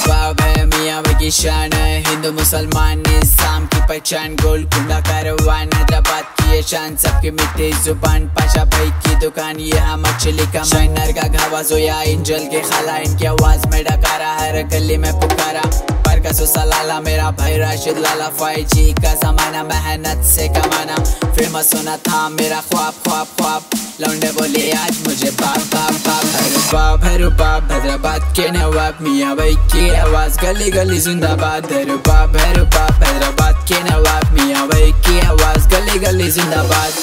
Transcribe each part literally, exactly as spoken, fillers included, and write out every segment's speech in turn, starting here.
बाब है, मियाँ भाई की शान है, हिंदू मुसलमान निजाम की पहचान, गोलकुंडा कारवान, हैदराबाद की ये शान, सबकी मिट्टी जुबान, पाशा भाई की दुकान, यहाँ मछली का माइनर का घावा, जोया इंजल के खाला, इनकी आवाज में डकारा, हर गली में पुकारा, पर का सुसलाला, मेरा भाई राशिद लाला, फाइव जी का जमाना, मेहनत से कमाना, फेमस होना था मेरा ख्वाब ख्वाब ख्वाब, लौंडे बोले आज मुझे बाप बाप बाप, हर बाप हर बाप, हैदराबाद के नवाब, मियाँ भाई की आवाज, गली गली जिंदाबाद, हर बाप हर बाप, हैदराबाद के नवाब, मियाँ भाई की आवाज, गली गली जिंदाबाद।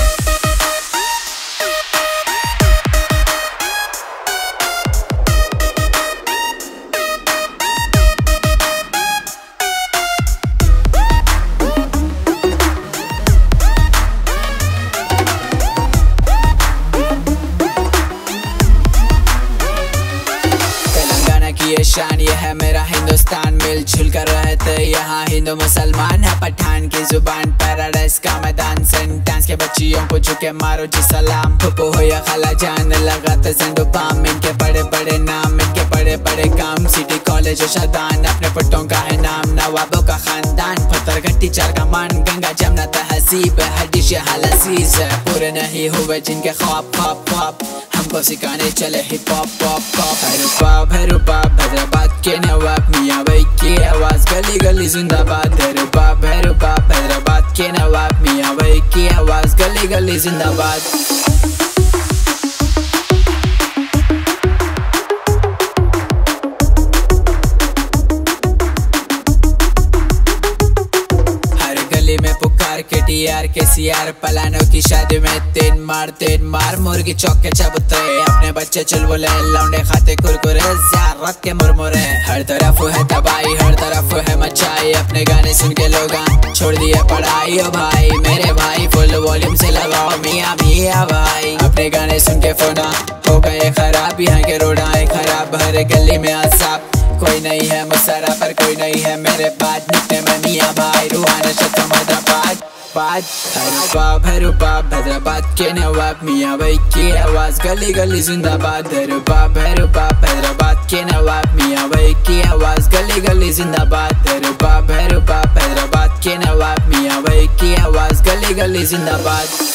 ये शान ये है मेरा हिंदुस्तान, मिलजुल कर रहते यहाँ हिंदू मुसलमान, है पठान की जुबान, पैराडाइज का मैदान, सेंटेंस के बच्चियों को झुके मारो जी सलाम, फुप्पो हो या खाला जान, लगाते संडू पाम, इनके बड़े बड़े नाम, इनके बड़े बड़े काम, सिटी कॉलेज और शादान, अपने पुट्टों का है नाम, नवाबों का खानदान, पत्थर घट्टी चार का मान, गंगा जमुना तहसीब है, हड्डी शहाल अजीज है, पूरे नहीं हुए जिनके ख्वाब ख्वाब ख्वाब, हमको सिखाने चले हिप हॉप पॉप पॉप, हर बाप हर बाप, हैदराबाद के नवाब, मियाँ भाई की आवाज, गली गली जिंदाबाद, हर बाप हर बाप, हैदराबाद के नवाब, मियाँ भाई की आवाज, गली गली जिंदाबाद। के टी आर के सी आर, पलानों की शादी में तीन मार तीन मार, मुर्गी चौके चबूतरे, अपने बच्चे चुलबुले, लौंडे खाते कुरकुरे, ज़ियारत के मुरमुरे, हर तरफ है तबाही, हर तरफ है मचाई, अपने गाने सुन के लोग छोड़ दिए पढ़ाई, ओ भाई मेरे भाई फुल वॉल्यूम से लगाओ मियाँ मियाँ भाई, अपने गाने सुन के फोना हो गए खराब, यहाँ के रोड आए खराब, हर गली में आसाब, कोई नहीं है मुसरा पर कोई नहीं है मेरे बाद, निकले में मियाँ भाई, रूहाना शतम हैदराबाद बात, हर बाप हर बाप, हैदराबाद के नवाब, मियाँ भाई की आवाज, गली गली जिंदाबाद, हर बाप हर बाप, हैदराबाद के नवाब, मियाँ भाई की आवाज, गली गली जिंदाबाद, हर बाप हर बाप, हैदराबाद के नवाब, मियाँ भाई की आवाज, गली गली जिंदाबाद।